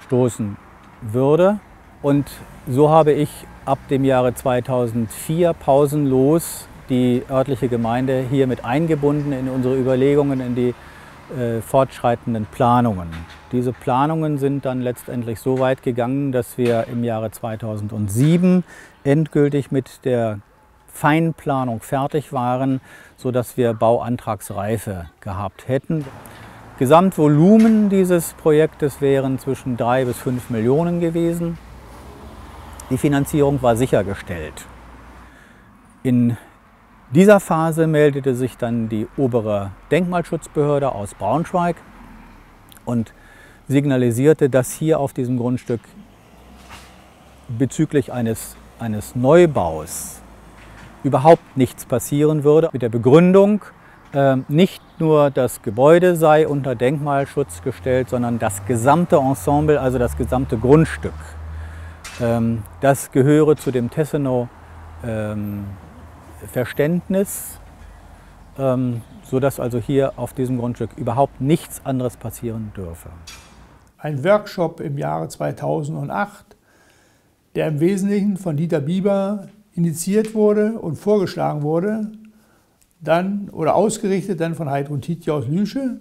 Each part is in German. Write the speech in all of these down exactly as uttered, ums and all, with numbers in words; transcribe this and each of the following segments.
stoßen würde. Und so habe ich ab dem Jahre zweitausendvier pausenlos die örtliche Gemeinde hier mit eingebunden in unsere Überlegungen, in die äh, fortschreitenden Planungen. Diese Planungen sind dann letztendlich so weit gegangen, dass wir im Jahre zweitausendsieben endgültig mit der Feinplanung fertig waren, sodass wir Bauantragsreife gehabt hätten. Gesamtvolumen dieses Projektes wären zwischen drei bis fünf Millionen gewesen. Die Finanzierung war sichergestellt. In dieser Phase meldete sich dann die obere Denkmalschutzbehörde aus Braunschweig und signalisierte, dass hier auf diesem Grundstück bezüglich eines, eines Neubaus überhaupt nichts passieren würde. Mit der Begründung, äh, nicht nur das Gebäude sei unter Denkmalschutz gestellt, sondern das gesamte Ensemble, also das gesamte Grundstück. Ähm, das gehöre zu dem Tessenow ähm, Verständnis, ähm, sodass also hier auf diesem Grundstück überhaupt nichts anderes passieren dürfe. Ein Workshop im Jahre zweitausendacht, der im Wesentlichen von Dieter Bieber initiiert wurde und vorgeschlagen wurde, dann oder ausgerichtet dann von Heidrun Tiedje aus Lüsche,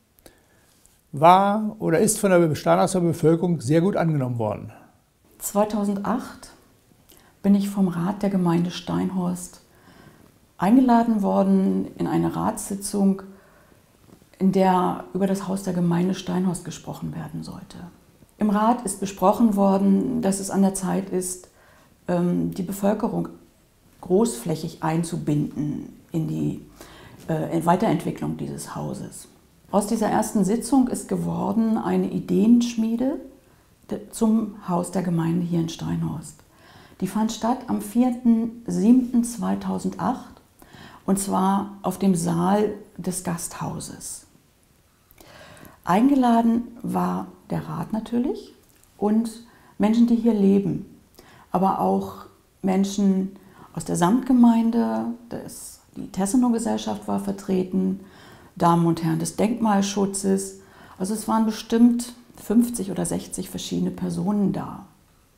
war oder ist von der Steinhauser Bevölkerung sehr gut angenommen worden. zweitausendacht bin ich vom Rat der Gemeinde Steinhorst eingeladen worden in eine Ratssitzung, in der über das Haus der Gemeinde Steinhorst gesprochen werden sollte. Im Rat ist besprochen worden, dass es an der Zeit ist, die Bevölkerung großflächig einzubinden in die Weiterentwicklung dieses Hauses. Aus dieser ersten Sitzung ist geworden eine Ideenschmiede zum Haus der Gemeinde hier in Steinhorst. Die fand statt am vierten siebten zweitausendacht und zwar auf dem Saal des Gasthauses. Eingeladen war der Rat natürlich und Menschen, die hier leben, aber auch Menschen aus der Samtgemeinde, das, die Tessenow-Gesellschaft war vertreten, Damen und Herren des Denkmalschutzes. Also es waren bestimmt fünfzig oder sechzig verschiedene Personen da.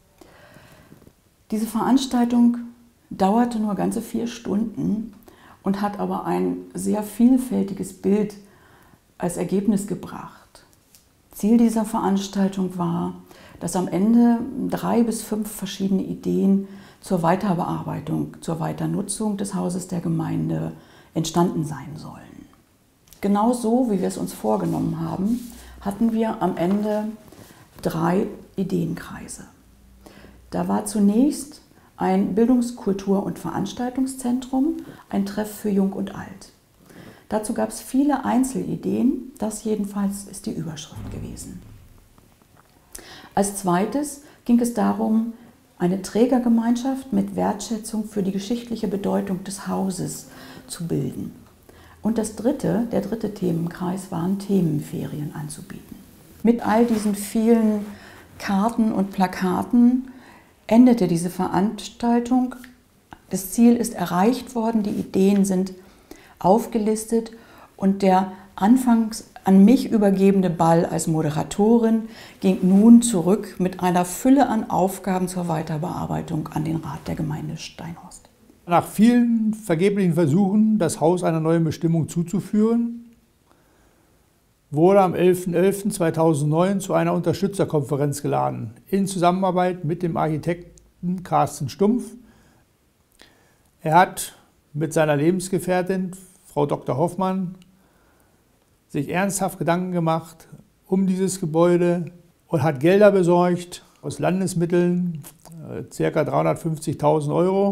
Diese Veranstaltung dauerte nur ganze vier Stunden und hat aber ein sehr vielfältiges Bild als Ergebnis gebracht. Ziel dieser Veranstaltung war, dass am Ende drei bis fünf verschiedene Ideen zur Weiterbearbeitung, zur Weiternutzung des Hauses der Gemeinde entstanden sein sollen. Genau so, wie wir es uns vorgenommen haben, hatten wir am Ende drei Ideenkreise. Da war zunächst ein Bildungs-, Kultur- und Veranstaltungszentrum, ein Treff für Jung und Alt. Dazu gab es viele Einzelideen, das jedenfalls ist die Überschrift gewesen. Als zweites ging es darum, eine Trägergemeinschaft mit Wertschätzung für die geschichtliche Bedeutung des Hauses zu bilden. Und das dritte, der dritte Themenkreis waren Themenferien anzubieten. Mit all diesen vielen Karten und Plakaten endete diese Veranstaltung. Das Ziel ist erreicht worden, die Ideen sind aufgelistet und der anfangs an mich übergebene Ball als Moderatorin ging nun zurück mit einer Fülle an Aufgaben zur Weiterbearbeitung an den Rat der Gemeinde Steinhorst. Nach vielen vergeblichen Versuchen, das Haus einer neuen Bestimmung zuzuführen, wurde am elften elften zweitausendneun zu einer Unterstützerkonferenz geladen, in Zusammenarbeit mit dem Architekten Carsten Stumpf. Er hat mit seiner Lebensgefährtin, Frau Doktor Hoffmann, sich ernsthaft Gedanken gemacht um dieses Gebäude und hat Gelder besorgt aus Landesmitteln, ca. dreihundertfünfzigtausend Euro,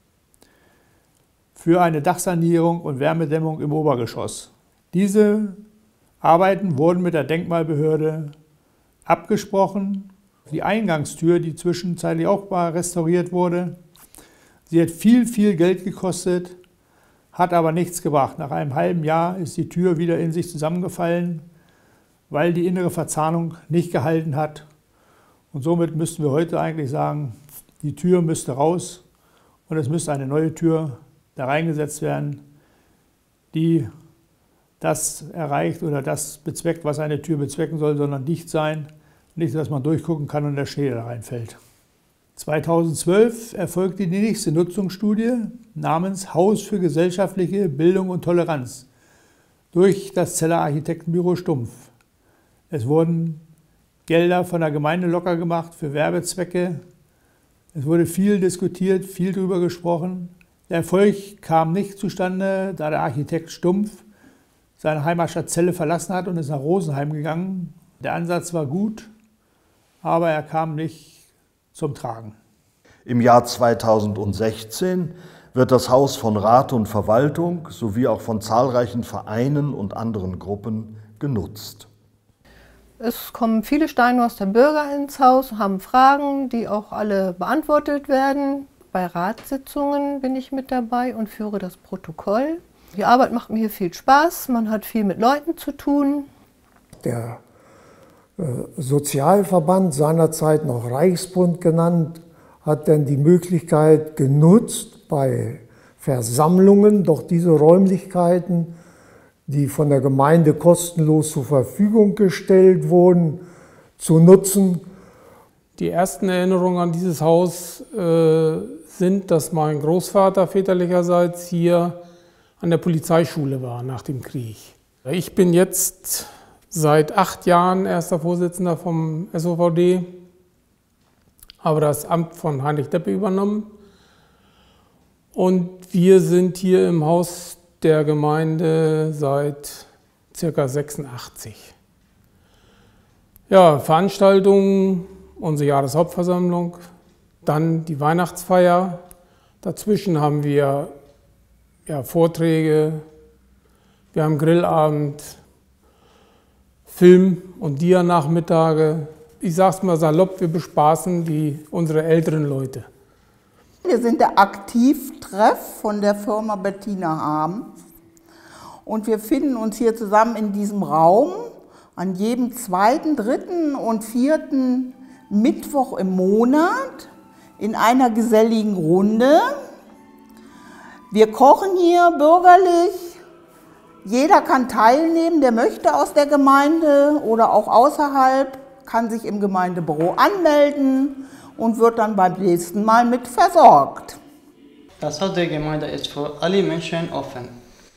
für eine Dachsanierung und Wärmedämmung im Obergeschoss. Diese Arbeiten wurden mit der Denkmalbehörde abgesprochen. Die Eingangstür, die zwischenzeitlich auch mal restauriert wurde, sie hat viel, viel Geld gekostet, hat aber nichts gebracht. Nach einem halben Jahr ist die Tür wieder in sich zusammengefallen, weil die innere Verzahnung nicht gehalten hat. Und somit müssten wir heute eigentlich sagen, die Tür müsste raus und es müsste eine neue Tür da reingesetzt werden, die das erreicht oder das bezweckt, was eine Tür bezwecken soll, sondern dicht sein, Nicht, dass man durchgucken kann und der Schnee da reinfällt. zweitausendzwölf erfolgte die nächste Nutzungsstudie namens Haus für gesellschaftliche Bildung und Toleranz durch das Zeller Architektenbüro Stumpf. Es wurden Gelder von der Gemeinde locker gemacht für Werbezwecke. Es wurde viel diskutiert, viel darüber gesprochen. Der Erfolg kam nicht zustande, da der Architekt Stumpf seine Heimatstadt Celle verlassen hat und ist nach Rosenheim gegangen. Der Ansatz war gut, aber er kam nicht zum Tragen. Im Jahr zweitausendsechzehn wird das Haus von Rat und Verwaltung sowie auch von zahlreichen Vereinen und anderen Gruppen genutzt. Es kommen viele Steinhorster Bürger ins Haus, haben Fragen, die auch alle beantwortet werden. Bei Ratssitzungen bin ich mit dabei und führe das Protokoll. Die Arbeit macht mir hier viel Spaß, man hat viel mit Leuten zu tun. Der äh, Sozialverband, seinerzeit noch Reichsbund genannt, hat dann die Möglichkeit genutzt, bei Versammlungen doch diese Räumlichkeiten, die von der Gemeinde kostenlos zur Verfügung gestellt wurden, zu nutzen. Die ersten Erinnerungen an dieses Haus äh, sind, dass mein Großvater väterlicherseits hier an der Polizeischule war nach dem Krieg. Ich bin jetzt seit acht Jahren erster Vorsitzender vom S O V D, habe das Amt von Heinrich Deppe übernommen und wir sind hier im Haus der Gemeinde seit ca. sechsundachtzig. Ja, Veranstaltungen, unsere Jahreshauptversammlung, dann die Weihnachtsfeier. Dazwischen haben wir ja, Vorträge, wir haben Grillabend, Film- und Dia-Nachmittage. Ich sag's mal salopp, wir bespaßen die, unsere älteren Leute. Wir sind der Aktivtreff von der Firma Bettina Harms und wir finden uns hier zusammen in diesem Raum an jedem zweiten, dritten und vierten Mittwoch im Monat in einer geselligen Runde. Wir kochen hier bürgerlich. Jeder kann teilnehmen, der möchte aus der Gemeinde oder auch außerhalb, kann sich im Gemeindebüro anmelden und wird dann beim nächsten Mal mit versorgt. Das Haus der Gemeinde ist für alle Menschen offen.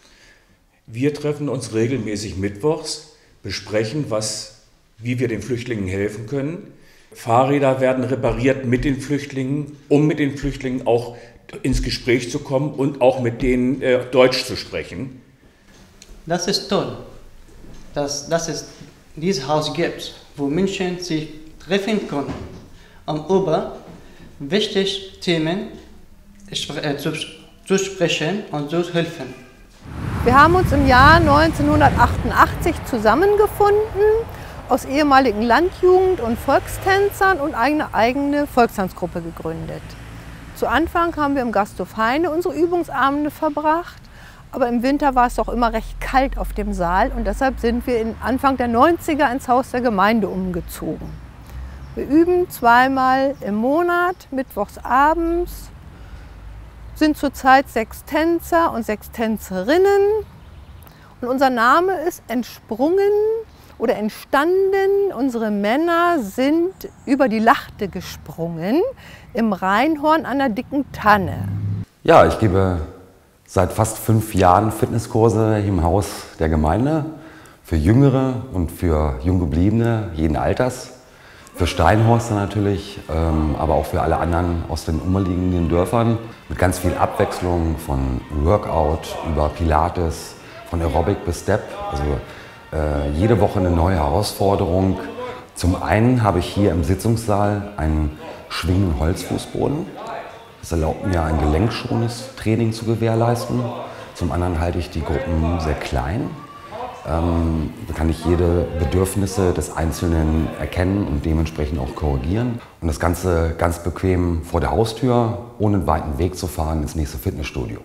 Wir treffen uns regelmäßig mittwochs, besprechen, was, wie wir den Flüchtlingen helfen können. Fahrräder werden repariert mit den Flüchtlingen, um mit den Flüchtlingen auch ins Gespräch zu kommen und auch mit denen äh, Deutsch zu sprechen. Das ist toll, dass, dass es dieses Haus gibt, wo Menschen sich treffen können, um über wichtige Themen zu, zu sprechen und zu helfen. Wir haben uns im Jahr neunzehnhundertachtundachtzig zusammengefunden aus ehemaligen Landjugend- und Volkstänzern und eine eigene Volkstanzgruppe gegründet. Zu Anfang haben wir im Gasthof Heine unsere Übungsabende verbracht, aber im Winter war es doch immer recht kalt auf dem Saal und deshalb sind wir in Anfang der neunziger ins Haus der Gemeinde umgezogen. Wir üben zweimal im Monat, mittwochs abends, sind zurzeit sechs Tänzer und sechs Tänzerinnen und unser Name ist entsprungen oder entstanden. Unsere Männer sind über die Lachte gesprungen im Rheinhorn an der dicken Tanne. Ja, ich gebe seit fast fünf Jahren Fitnesskurse hier im Haus der Gemeinde für Jüngere und für Junggebliebene jeden Alters. Für Steinhorster natürlich, ähm, aber auch für alle anderen aus den umliegenden Dörfern. Mit ganz viel Abwechslung von Workout über Pilates, von Aerobic bis Step. Also äh, jede Woche eine neue Herausforderung. Zum einen habe ich hier im Sitzungssaal einen schwingenden Holzfußboden. Das erlaubt mir, ein gelenkschonendes Training zu gewährleisten. Zum anderen halte ich die Gruppen sehr klein. Ähm, da kann ich jede Bedürfnisse des Einzelnen erkennen und dementsprechend auch korrigieren. Und das Ganze ganz bequem vor der Haustür, ohne einen weiten Weg zu fahren ins nächste Fitnessstudio.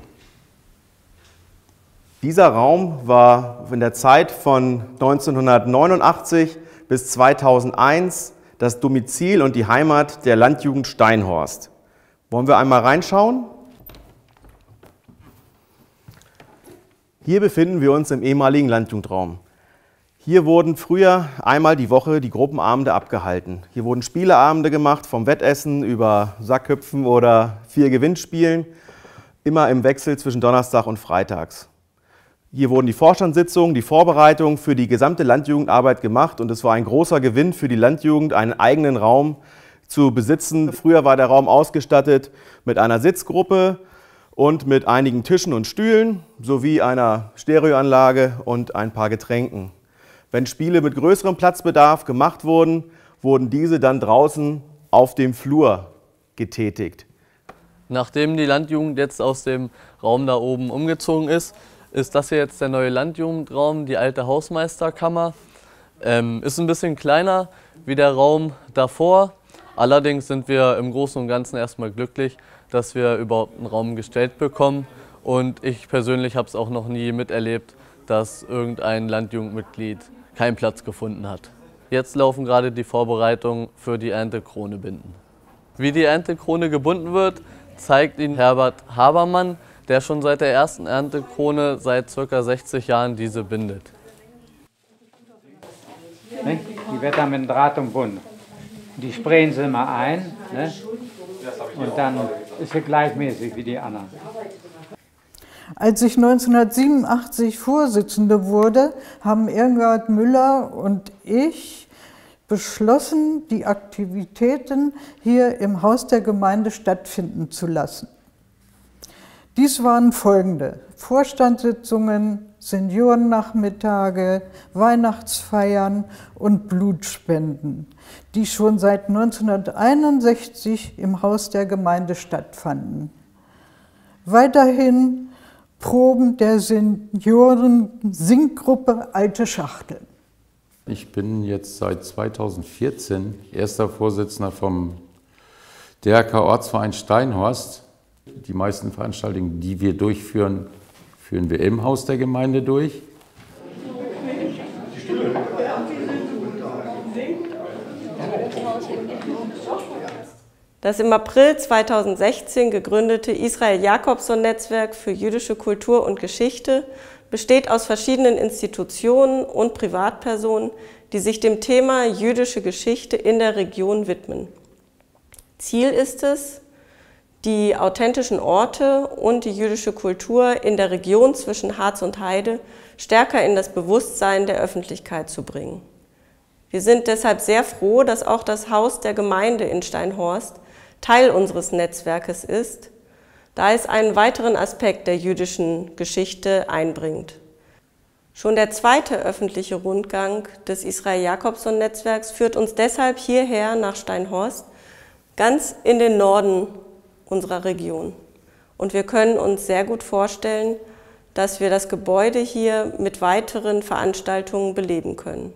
Dieser Raum war in der Zeit von neunzehnhundertneunundachtzig bis zweitausendeins das Domizil und die Heimat der Landjugend Steinhorst. Wollen wir einmal reinschauen? Hier befinden wir uns im ehemaligen Landjugendraum. Hier wurden früher einmal die Woche die Gruppenabende abgehalten. Hier wurden Spieleabende gemacht, vom Wettessen über Sackhüpfen oder vier Gewinnspielen, immer im Wechsel zwischen Donnerstag und Freitags. Hier wurden die Vorstandssitzungen, die Vorbereitungen für die gesamte Landjugendarbeit gemacht und es war ein großer Gewinn für die Landjugend, einen eigenen Raum zu besitzen. Früher war der Raum ausgestattet mit einer Sitzgruppe und mit einigen Tischen und Stühlen sowie einer Stereoanlage und ein paar Getränken. Wenn Spiele mit größerem Platzbedarf gemacht wurden, wurden diese dann draußen auf dem Flur getätigt. Nachdem die Landjugend jetzt aus dem Raum da oben umgezogen ist, ist das hier jetzt der neue Landjugendraum, die alte Hausmeisterkammer. Ähm, ist ein bisschen kleiner wie der Raum davor. Allerdings sind wir im Großen und Ganzen erstmal glücklich, dass wir überhaupt einen Raum gestellt bekommen. Und ich persönlich habe es auch noch nie miterlebt, dass irgendein Landjugendmitglied keinen Platz gefunden hat. Jetzt laufen gerade die Vorbereitungen für die Erntekrone binden. Wie die Erntekrone gebunden wird, zeigt Ihnen Herbert Habermann, der schon seit der ersten Erntekrone seit ca. sechzig Jahren diese bindet. Die wird dann mit dem Draht umbunden. Die sprayen sie mal ein, ne? Und dann ist sie gleichmäßig wie die anderen. Als ich neunzehnhundertsiebenundachtzig Vorsitzende wurde, haben Irmgard Müller und ich beschlossen, die Aktivitäten hier im Haus der Gemeinde stattfinden zu lassen. Dies waren folgende: Vorstandssitzungen, Seniorennachmittage, Weihnachtsfeiern und Blutspenden, die schon seit neunzehnhunderteinundsechzig im Haus der Gemeinde stattfanden. Weiterhin Proben der Senioren-Singgruppe Alte Schachtel. Ich bin jetzt seit zweitausendvierzehn erster Vorsitzender vom D R K-Ortsverein Steinhorst. Die meisten Veranstaltungen, die wir durchführen, führen wir im Haus der Gemeinde durch. Das im April zweitausendsechzehn gegründete Israel-Jakobson-Netzwerk für jüdische Kultur und Geschichte besteht aus verschiedenen Institutionen und Privatpersonen, die sich dem Thema jüdische Geschichte in der Region widmen. Ziel ist es, die authentischen Orte und die jüdische Kultur in der Region zwischen Harz und Heide stärker in das Bewusstsein der Öffentlichkeit zu bringen. Wir sind deshalb sehr froh, dass auch das Haus der Gemeinde in Steinhorst Teil unseres Netzwerkes ist, da es einen weiteren Aspekt der jüdischen Geschichte einbringt. Schon der zweite öffentliche Rundgang des Israel-Jakobson-Netzwerks führt uns deshalb hierher nach Steinhorst, ganz in den Norden unserer Region. Und wir können uns sehr gut vorstellen, dass wir das Gebäude hier mit weiteren Veranstaltungen beleben können.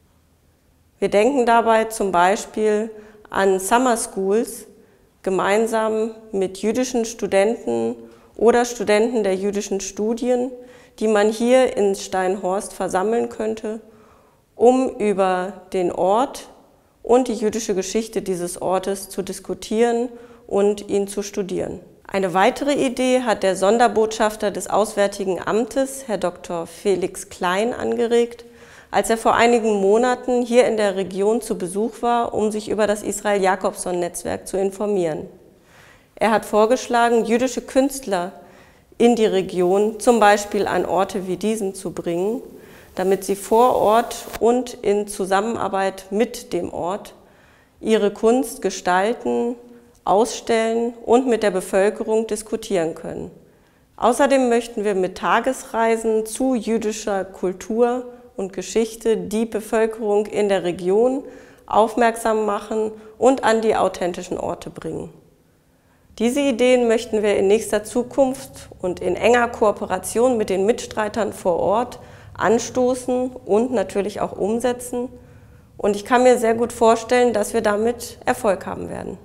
Wir denken dabei zum Beispiel an Summer Schools, gemeinsam mit jüdischen Studenten oder Studenten der jüdischen Studien, die man hier in Steinhorst versammeln könnte, um über den Ort und die jüdische Geschichte dieses Ortes zu diskutieren und ihn zu studieren. Eine weitere Idee hat der Sonderbotschafter des Auswärtigen Amtes, Herr Doktor Felix Klein, angeregt, als er vor einigen Monaten hier in der Region zu Besuch war, um sich über das Israel-Jakobson-Netzwerk zu informieren. Er hat vorgeschlagen, jüdische Künstler in die Region, zum Beispiel an Orte wie diesen, zu bringen, damit sie vor Ort und in Zusammenarbeit mit dem Ort ihre Kunst gestalten, ausstellen und mit der Bevölkerung diskutieren können. Außerdem möchten wir mit Tagesreisen zu jüdischer Kultur und Geschichte die Bevölkerung in der Region aufmerksam machen und an die authentischen Orte bringen. Diese Ideen möchten wir in nächster Zukunft und in enger Kooperation mit den Mitstreitern vor Ort anstoßen und natürlich auch umsetzen. Und ich kann mir sehr gut vorstellen, dass wir damit Erfolg haben werden.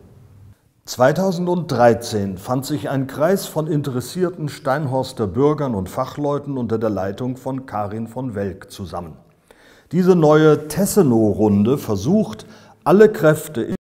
zweitausenddreizehn fand sich ein Kreis von interessierten Steinhorster Bürgern und Fachleuten unter der Leitung von Karin von Welk zusammen. Diese neue Tessenow-Runde versucht, alle Kräfte